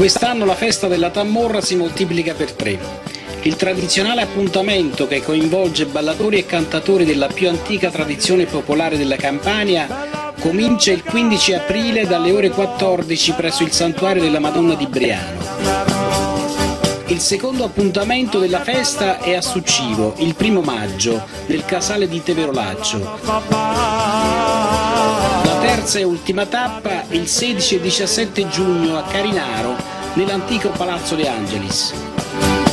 Quest'anno la festa della Tamorra si moltiplica per 3. Il tradizionale appuntamento che coinvolge ballatori e cantatori della più antica tradizione popolare della Campania comincia il 15 aprile dalle ore 14 presso il Santuario della Madonna di Briano. Il secondo appuntamento della festa è a Succivo, il 1° maggio, nel Casale di Teverolaggio. La terza e ultima tappa il 16 e 17 giugno a Carinaro, nell'antico Palazzo De Angelis.